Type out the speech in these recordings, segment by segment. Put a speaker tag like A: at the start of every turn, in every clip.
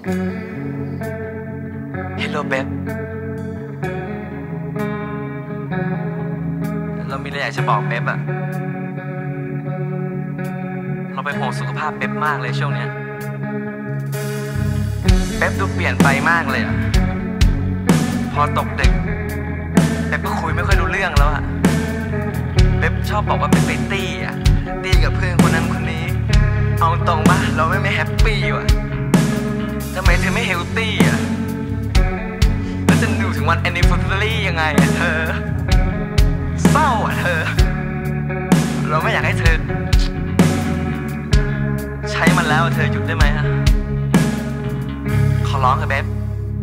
A: Hello babe เรามีอะไรอยากจะบอกเป๊ปอะเราไปห่วงสุขภาพเป๊ปมากเลยช่วงนี้เป๊ปดูเปลี่ยนไปมากเลยอะพอตกดึกเป๊ปก็คุยไม่ค่อยรู้เรื่องแล้วอะเป๊ปชอบบอกว่าเป๊ปไปตี้กับเพื่อนคนนั้นคนนี้เอาตรงป่ะเราไม่แฮปปี้ว่ะทำไมเธอไม่เฮลตี้อะแล้วจะดูถึงวันแอนนิเวอร์ซารี่ยังไงเธอเศร้าเธอเราไม่อยากให้เธอใช้มันแล้วเธอหยุดได้ไหมขอร้องเถอะเบ๊บ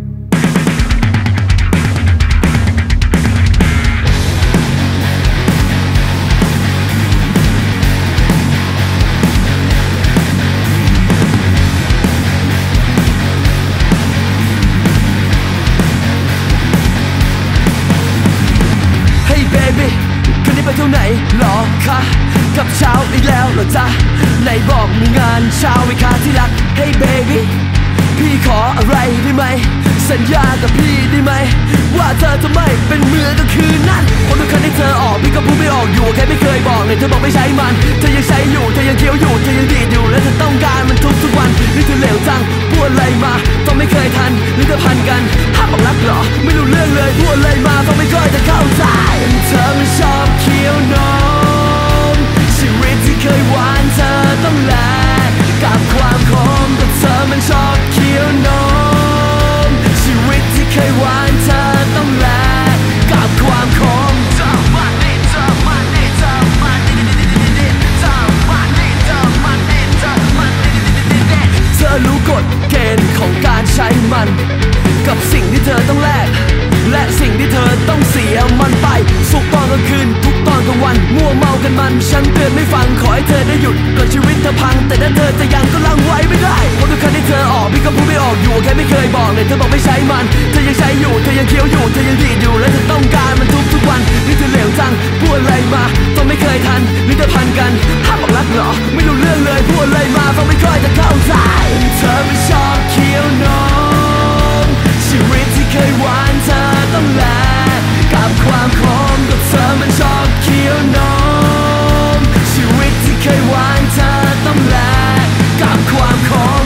B: คืนนี้ไปเที่ยวไหนหรอคะกับเช้าอีกแล้วเหรอจ๊ะไหนบอกมีงานเช้าไม่คะที่รัก Hey baby พี่ขออะไรได้ไหมสัญญากับพี่ได้ไหมว่าเธอจะไม่เป็นเหมือนกับคืนนั้นพอทุกครั้งที่เธอออกพี่ก็พูดไม่ออกอยู่แค่ไม่เคยบอกเลยเธอบอกไม่ใช้มันเธอยังใช้อยู่เธอยังเคี้ยวอยู่เธอยังดีดอยู่และเธอต้องการมันทุกวันนี่เธอเหลวจังพูดอะไรมาต้องไม่เคยทันหรือเธอพันกันห้ามบอกรักหรอไม่รู้เรื่องเลยพูดอะไรมาต้องไม่เคยจะเข้าใจเธอมันชอบเคี้ยวนมชีวิตที่เคยหวานเธอต้องแลกกับความขมแต่เธอมันชอบเคี้ยวนมชีวิตที่เคยหวานเธอต้องแลกกับความขมเธอมันนี่เธอมันนี่เธอมันนี่เธอมันนี่เธอมันนี่เธอมันนี่เธอรู้กฎเกณฑ์ของการใช้มันกับสิ่งที่เธอต้องแลกและสิ่งที่เธอต้องเสียมันไปสุขตอนกลางคืนทุกตอนกลางวันมัวเมากันมันฉันเตือนไม่ฟังขอให้เธอได้หยุดก่อนชีวิตเธอพังแต่ถ้าเธอจะยังก็ลังไว้ไม่ได้เพราะทุกครั้งที่เธอออกพี่ก็พูดไม่ออกอยู่แค่ไม่เคยบอกเลยเธอบอกไม่ใช้มันเธอยังใช้อยู่เธอยังเคี้ยวอยู่เธอยังดีดอยู่และเธอต้องการมันทุกวันนี่เธอเหลวจังพูดอะไรมาต้องไม่เคยทันหรือเธอพันกันห้ามบอกรักหรอไม่รู้เรื่องเลยพูดอะไรมาฟังไม่ค่อยจะเข้าใจเธอไม่ชอบเคี้ยวนมชีวิตที่เคยหวานเธอต้องแลกกับความขมก็เธอมันชอบเคี้ยวนมชีวิตที่เคยหวานเธอต้องแลกกับความขม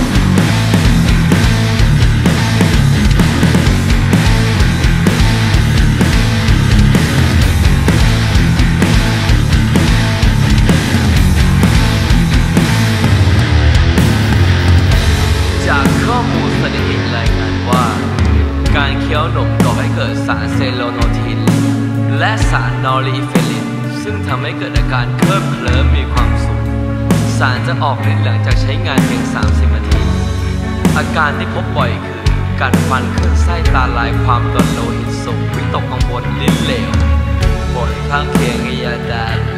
A: จากข้อมูลสถิติรายงานว่าการเคี้ยวนมก่อให้เกิดสารเซโรโทนินและสารนอริเอฟิลินซึ่งทำให้เกิดอาการเคลิ้มมีความสุขสารจะออกฤทธิ์หลังจากใช้งานเพียง30 นาทีอาการที่พบบ่อยคือการฟันขึ้นไส้ตาลายความดันโลหิตสูงวิตกกังวลลิ้นเหลวผลข้างเคียงยาดา